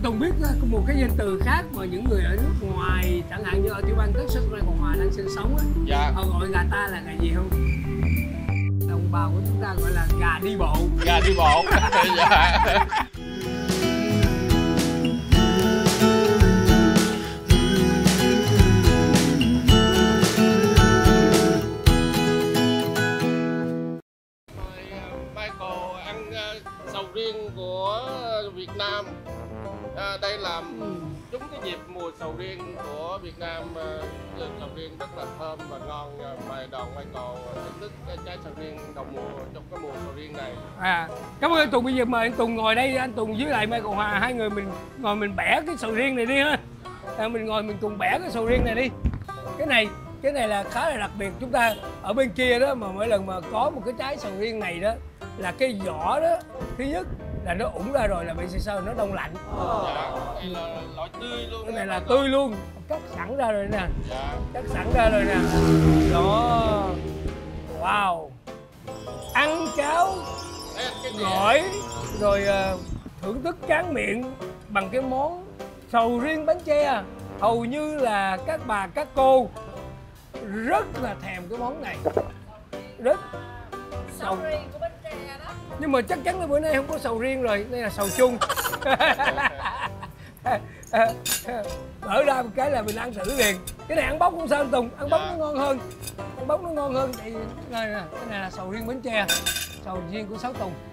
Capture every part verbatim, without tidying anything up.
Tùng biết có một cái danh từ khác mà những người ở nước ngoài, chẳng hạn như ở tiểu bang Texas nơi Cộng hòa đang sinh sống á, dạ. họ gọi gà ta là gà gì không? Đồng bào của chúng ta gọi là gà đi bộ. Gà đi bộ. Dạ. Michael ăn uh, sầu riêng của Việt Nam. À, đây là đúng cái dịp mùa sầu riêng của Việt Nam. Uh, sầu riêng rất là thơm và ngon. Uh, mời đoàn Michael thưởng thức cái trái sầu riêng đầu mùa trong cái mùa sầu riêng này. À, cảm ơn anh Tùng. Bây giờ mời anh Tùng ngồi đây, anh Tùng với lại Michael Hòa, hai người mình ngồi mình bẻ cái sầu riêng này đi ha. À, mình ngồi mình cùng bẻ cái sầu riêng này đi. Cái này cái này là khá là đặc biệt. Chúng ta ở bên kia đó mà mỗi lần mà có một cái trái sầu riêng này đó là cái vỏ đó, thứ nhất là nó ủng ra rồi là bị sao nó đông lạnh. Dạ, đây là loại tươi luôn. Cái này là tươi luôn, cắt sẵn ra rồi nè. Dạ. Cắt sẵn ra rồi nè. Đó. Wow. Ăn cháo gỏi rồi uh, thưởng thức tráng miệng bằng cái món sầu riêng bánh tre. Hầu như là các bà các cô rất là thèm cái món này. Rất sầu riêng của bánh tre đó. Nhưng mà chắc chắn là bữa nay không có sầu riêng rồi, đây là sầu chung. Mở ra một cái là mình ăn thử liền. Cái này ăn bóc không sao anh Tùng, ăn bóc nó ngon hơn. Ăn bóc nó ngon hơn. Thì này nè, cái này là sầu riêng bánh tre, sầu riêng của Sáu Tùng.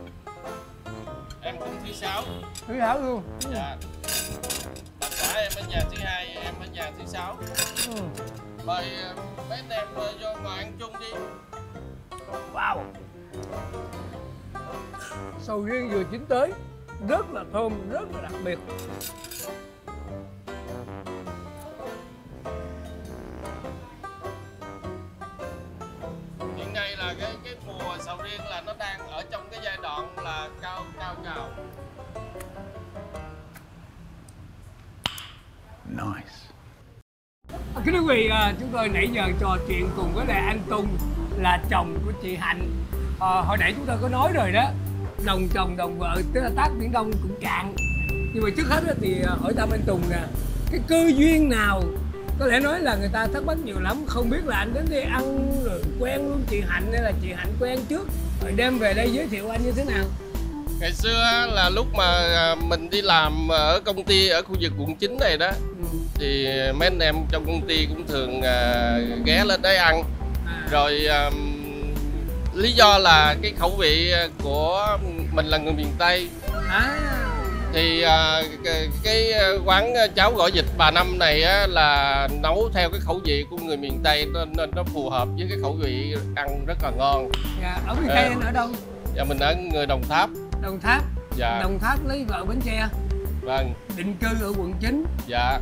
Em cũng thứ sáu. Thứ sáu luôn. Dạ. Bà xã em ở nhà thứ hai, em ở nhà thứ sáu. Ừ. Mời mấy anh em vô ngồi ăn chung đi. Wow. Sầu riêng vừa chín tới, rất là thơm, rất là đặc biệt. Hiện nay là cái cái mùa sầu riêng là nó đang ở trong cái giai đoạn là cao cao trào. Nice. Kính thưa quý vị, chúng tôi nãy giờ trò chuyện cùng với lại anh Tùng là chồng của chị Hạnh. À, hồi nãy chúng ta có nói rồi đó, đồng chồng đồng vợ tức là tác Biển Đông cũng cạn. Nhưng mà trước hết thì hỏi thăm anh Tùng nè, cái cơ duyên nào, có lẽ nói là người ta thắc mắc nhiều lắm, không biết là anh đến đây ăn rồi quen luôn chị Hạnh hay là chị Hạnh quen trước rồi đem về đây giới thiệu anh như thế nào? Ngày xưa là lúc mà mình đi làm ở công ty ở khu vực quận chín này đó, ừ. thì mấy anh em trong công ty cũng thường uh, ghé lên đấy ăn. À. Rồi uh, lý do là cái khẩu vị của mình là người miền Tây. À. Thì uh, cái, cái quán cháo gỏi vịt bà Năm này á, là nấu theo cái khẩu vị của người miền Tây nên, nên nó phù hợp với cái khẩu vị ăn rất là ngon. Dạ, ở miền Tây anh ở đâu? Dạ, mình ở người Đồng Tháp. Đồng Tháp. Dạ. Đồng Tháp lấy vợ Bến Tre. Vâng. Định cư ở quận chín. Dạ.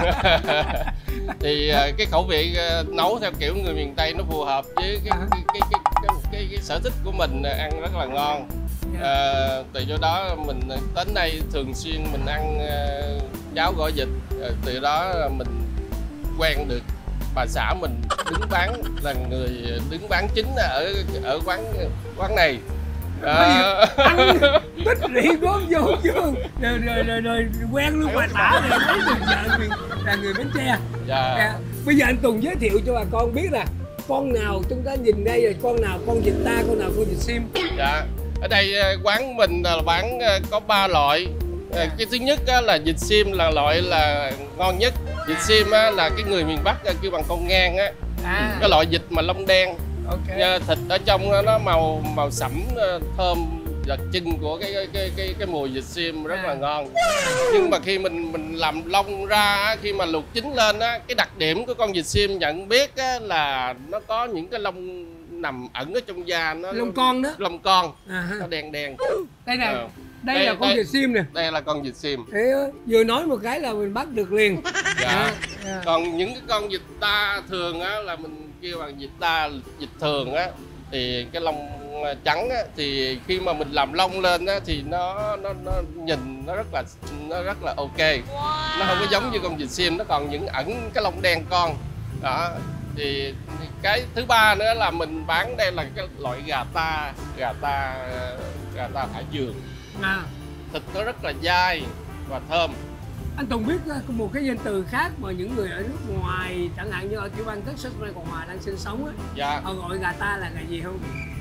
Thì cái khẩu vị nấu theo kiểu người miền Tây nó phù hợp với cái cái cái cái, cái, cái, cái sở thích của mình, ăn rất là ngon. Dạ. À, từ do đó mình đến đây thường xuyên mình ăn uh, cháo gỏi vịt. À, từ đó mình quen được bà xã mình đứng bán, là người đứng bán chính ở ở quán quán này. À. Ăn tích rỉ gốm vô dương rồi, rồi, rồi, rồi quen luôn bà xã này, thấy được vợ mình là người Bến Tre. Dạ. À, bây giờ anh Tùng giới thiệu cho bà con biết là con nào chúng ta nhìn đây rồi, con nào con vịt ta, con nào con vịt sim. Dạ. Ở đây quán mình là bán có ba loại. Dạ. Cái thứ nhất là vịt sim là loại là ngon nhất. Vịt à. sim là cái người miền Bắc kêu bằng con ngang á. À. Cái loại vịt mà lông đen. Okay. Thịt ở trong nó màu màu sẫm, thơm, đặc trưng của cái cái cái cái, cái mùi vịt sim rất là ngon. Nhưng mà khi mình mình làm lông ra, khi mà luộc chín lên á, cái đặc điểm của con vịt sim nhận biết á, là nó có những cái lông nằm ẩn ở trong da, nó lông con đó, lông con, à, nó đen đen. Đây này. À. Đây, đây là con đây, vịt sim nè. Đây là con vịt sim. Thế vừa nói một cái là mình bắt được liền. Dạ. À, à. Còn những cái con vịt ta thường á là mình kêu bằng vịt ta, vịt thường á, thì cái lông trắng á, thì khi mà mình làm lông lên á thì nó nó nó nhìn nó rất là nó rất là ok. Wow. Nó không có giống như con vịt sim, nó còn những ẩn cái lông đen con. Đó. Thì cái thứ ba nữa là mình bán đây là cái loại gà ta, gà ta gà ta thả vườn. À. Thịt nó rất là dai, và thơm. Anh Tùng biết có một cái danh từ khác mà những người ở nước ngoài, chẳng hạn như ở tiểu bang Texas này Cộng hòa đang sinh sống á, Dạ. họ gọi gà ta là gà gì không?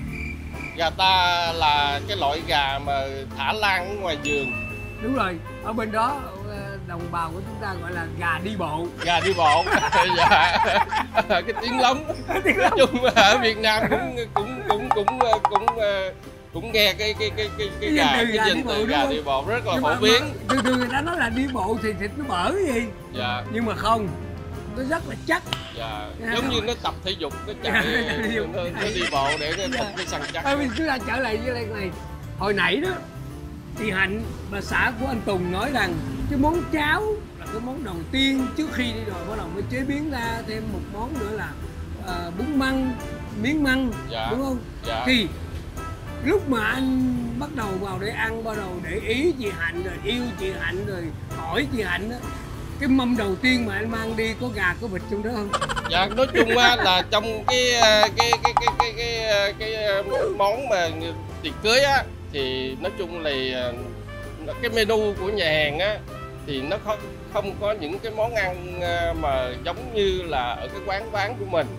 Gà ta là cái loại gà mà thả lang ở ngoài vườn. Đúng rồi, ở bên đó đồng bào của chúng ta gọi là gà đi bộ. Gà đi bộ. Dạ. Cái tiếng lóng. Tiếng Nói chung ở Việt Nam cũng cũng cũng cũng cũng cũng nghe cái cái cái cái cái gà cái danh từ gà đi bộ rất là phổ biến. Thường thường người ta nói là đi bộ thì thịt nó bở cái gì. Dạ. Nhưng mà không, nó rất là chắc. Dạ. Giống như nó tập thể dục, nó chạy, nó, nó đi bộ để nó tập cái săn chắc. Thôi mình chúng ta trở lại với cái này. Hồi nãy đó, chị Hạnh, bà xã của anh Tùng nói rằng cái món cháo là cái món đầu tiên trước khi đi rồi bắt đầu mới chế biến ra thêm một món nữa là uh, bún măng, miếng măng, dạ. đúng không? Dạ. Thì lúc mà anh bắt đầu vào để ăn, bắt đầu để ý chị Hạnh rồi yêu chị Hạnh rồi hỏi chị Hạnh đó, cái mâm đầu tiên mà anh mang đi có gà có vịt trong đó không? Dạ, nói chung á là trong cái cái cái cái cái cái, cái, cái món mà tiệc cưới á thì nói chung là cái menu của nhà hàng á thì nó không không có những cái món ăn mà giống như là ở cái quán quán của mình.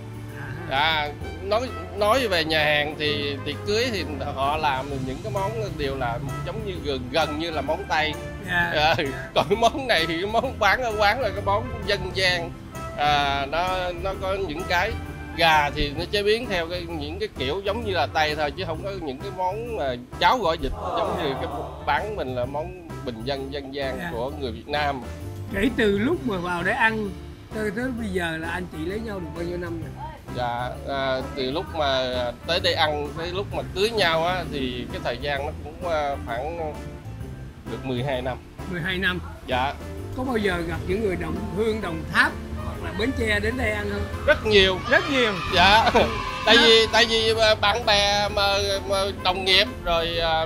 À, nói nói về nhà hàng thì tiệc cưới thì họ làm những cái món đều là giống như gần gần như là món Tây. Yeah. À, còn cái món này thì cái món bán ở quán là cái món dân gian. À, nó nó có những cái gà thì nó chế biến theo cái, những cái kiểu giống như là Tây thôi, chứ không có những cái món mà cháo gỏi vịt giống như cái bán mình là món bình dân dân gian yeah. của người Việt Nam. Kể từ lúc mà vào để ăn tới tới bây giờ là anh chị lấy nhau được bao nhiêu năm rồi? Dạ, à, từ lúc mà tới đây ăn tới lúc mà cưới nhau á thì cái thời gian nó cũng khoảng được mười hai năm. mười hai năm. Dạ. Có bao giờ gặp những người Đồng Hương, Đồng Tháp hoặc là Bến Tre đến đây ăn không? Rất nhiều. Rất nhiều. Dạ. Tại vì tại vì bạn bè mà, mà đồng nghiệp rồi uh,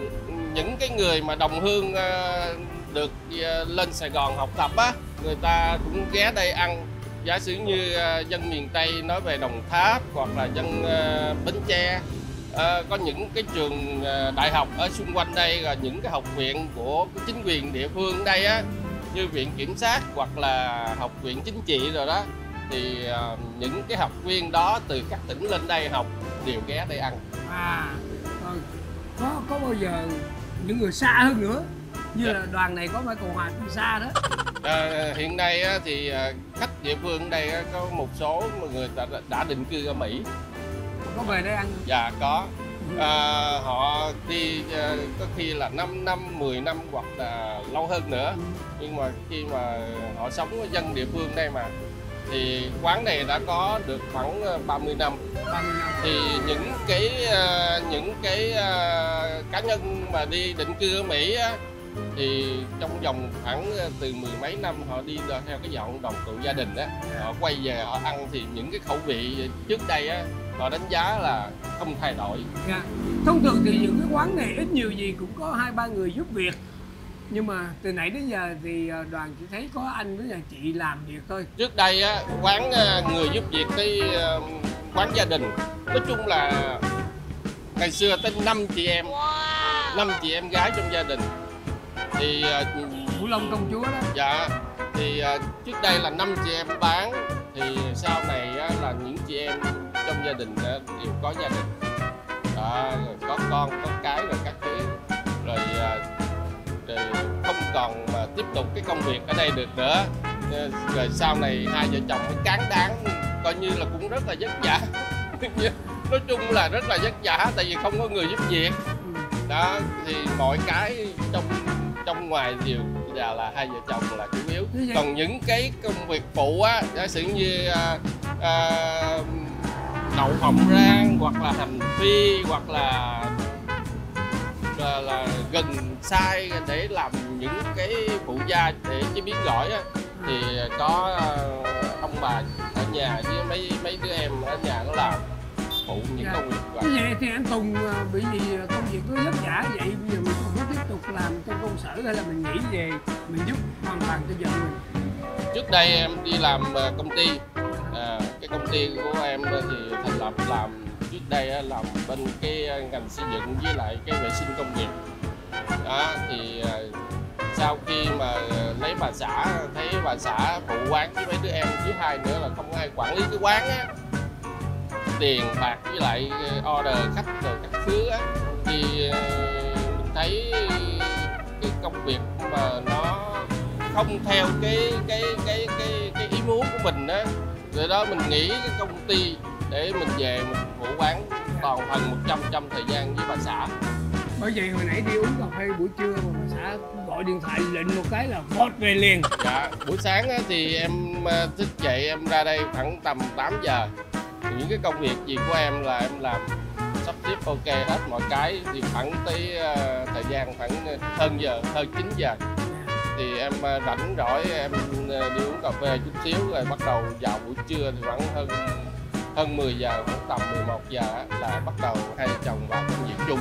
những cái người mà đồng hương uh, được uh, lên Sài Gòn học tập á, người ta cũng ghé đây ăn. Giả sử như uh, dân miền Tây nói về Đồng Tháp hoặc là dân uh, Bến Tre, uh, có những cái trường uh, đại học ở xung quanh đây, rồi những cái học viện của chính quyền địa phương ở đây á, như viện kiểm sát hoặc là học viện chính trị rồi đó, thì uh, những cái học viên đó từ các tỉnh lên đây học đều ghé đây ăn. À, có có bao giờ những người xa hơn nữa như dạ. là đoàn này có phải Cộng hòa từ xa đó? À, hiện nay á, thì khách địa phương ở đây á, có một số người ta đã định cư ở Mỹ. Có về đây ăn không? Dạ có. À, họ đi có khi là năm năm, mười năm hoặc là lâu hơn nữa. Nhưng mà khi mà họ sống với dân địa phương đây mà thì quán này đã có được khoảng ba mươi năm. Thì những cái những cái cá nhân mà đi định cư ở Mỹ á, thì trong vòng khoảng từ mười mấy năm họ đi theo cái dọn đồng tụ gia đình á, họ quay về họ ăn thì những cái khẩu vị trước đây á họ đánh giá là không thay đổi. Yeah. Thông thường thì những cái quán này ít nhiều gì cũng có hai ba người giúp việc, nhưng mà từ nãy đến giờ thì đoàn chỉ thấy có anh với là chị làm việc thôi. Trước đây á, quán người giúp việc cái quán gia đình, nói chung là ngày xưa tới năm chị em, năm chị em gái trong gia đình. Thì Vũ Long công chúa đó. Dạ. Thì trước đây là năm chị em bán, thì sau này là những chị em trong gia đình đều có gia đình, đó, rồi có con có cái rồi các thứ, rồi, rồi không còn mà tiếp tục cái công việc ở đây được nữa, rồi sau này hai vợ chồng mới cán đáng, coi như là cũng rất là vất vả. Nói chung là rất là vất vả tại vì không có người giúp việc đó, thì mọi cái trong trong ngoài đều là, là hai vợ chồng là chủ yếu. Còn những cái công việc phụ á, giả sử như à, à, đậu phộng rang hoặc là hành phi hoặc là là, là gừng xay để làm những cái phụ gia để chế biến gỏi á, thì có ông bà ở nhà với mấy mấy đứa em ở nhà nó làm phụ những dạ. công việc vậy. Như vậy thì anh Tùng bị gì công việc nó vất vả vậy, bây giờ mình không có tiếp tục làm trong công sở hay là mình nghỉ về mình giúp hoàn toàn cho vợ mình? Trước đây em đi làm công ty, à, cái công ty của em thì thành lập làm trước đây làm bên cái ngành xây dựng với lại cái vệ sinh công nghiệp đó, thì sau khi mà lấy bà xã, thấy bà xã phụ quán với mấy đứa em, với hai nữa là không ai quản lý cái quán á, tiền bạc với lại order khách rồi các thứ á, thì mình thấy cái công việc mà nó không theo cái cái cái cái cái ý muốn của mình á, rồi đó mình nghỉ cái công ty để mình về mình phụ quán toàn phần một trăm trăm thời gian với bà xã. Bởi vậy hồi nãy đi uống cà phê buổi trưa mà bà xã gọi điện thoại lệnh một cái là vót về liền. Dạ, buổi sáng á, thì em thức dậy em ra đây khoảng tầm tám giờ. Những cái công việc gì của em là em làm sắp xếp ok hết mọi cái, thì khoảng tới uh, thời gian khoảng hơn giờ, hơn chín giờ thì em uh, rảnh rỗi em uh, đi uống cà phê chút xíu, rồi bắt đầu vào buổi trưa thì khoảng hơn hơn mười giờ, khoảng tầm mười một giờ là bắt đầu hai vợ chồng vào công việc chung.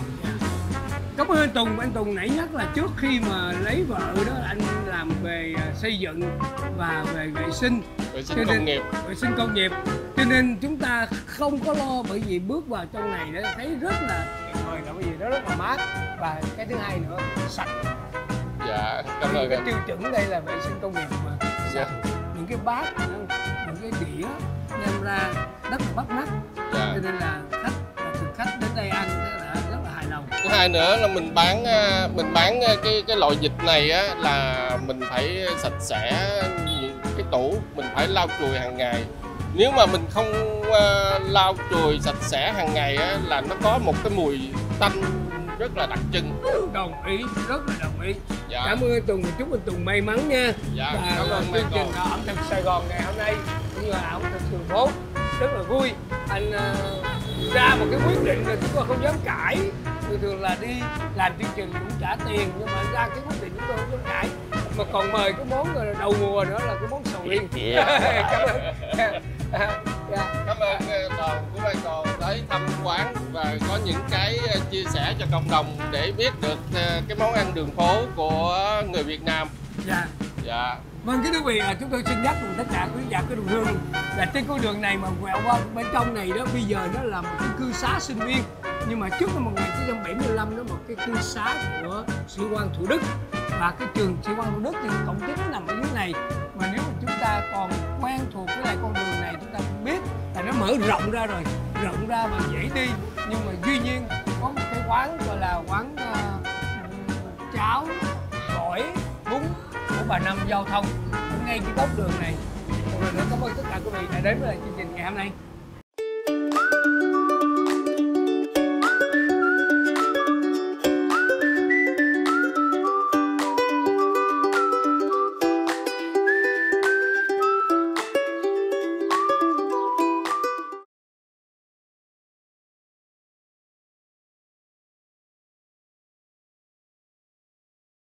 Cảm ơn anh Tùng. Anh Tùng nãy nhắc là trước khi mà lấy vợ đó là anh làm về xây dựng và về vệ sinh, vệ sinh công nghiệp. Vệ sinh công nghiệp. Cho nên chúng ta không có lo, bởi vì bước vào trong này để thấy rất là tuyệt vời, là bởi vì nó rất là mát, và cái thứ hai nữa sạch. Dạ, cảm ơn cái anh. tiêu chuẩn đây là vệ sinh công nghiệp mà. Dạ. Những cái bát, những cái đĩa đem ra rất là bắt mắt. Dạ. Cho nên là khách và thực khách đến đây ăn là rất là hài lòng. Thứ hai nữa là mình bán mình bán cái cái loại dịch này á, là mình phải sạch sẽ, những cái tủ mình phải lau chùi hàng ngày. Nếu mà mình không uh, lau chùi sạch sẽ hàng ngày á, là nó có một cái mùi tanh rất là đặc trưng. Đồng ý, rất là đồng ý. Dạ. Cảm ơn anh Tùng, chúc anh Tùng may mắn nha. Dạ, và cảm ơn chương trình ẩm thực Sài Gòn ngày hôm nay cũng là ẩm thực đường phố rất là vui. Anh uh, ra một cái quyết định là chúng tôi không dám cãi. Thường thường là đi làm chương trình cũng trả tiền, nhưng mà ra cái quyết định chúng tôi không dám cãi. Mà còn mời cái món đầu mùa nữa là cái món sầu riêng. Yeah. Cảm ơn. Yeah. Cảm ơn đoàn của ban đoàn tới thăm quán và có những cái chia sẻ cho cộng đồng để biết được cái món ăn đường phố của người Việt Nam. Dạ. Dạ. Vâng, kính thưa quý vị, chúng tôi xin nhắc cùng tất cả quý giả cái đồng hương là trên con đường này mà quẹo qua bên trong này đó, bây giờ nó là một cái cư xá sinh viên. Nhưng mà trước năm một nghìn chín trăm bảy mươi lăm đó, một cái cư xá của sĩ quan Thủ Đức, và cái trường sĩ quan Thủ Đức thì cổng chính nó nằm ở dưới này. Mà nếu mà chúng ta còn quen thuộc với lại con đường này, chúng ta cũng biết là nó mở rộng ra rồi, rộng ra và dễ đi. Nhưng mà duy nhiên có một cái quán gọi là quán uh, cháo gỏi bún của bà Năm Giao Thông ở ngay cái góc đường này. Một lần nữa cảm ơn tất cả quý vị đã đến với chương trình ngày hôm nay.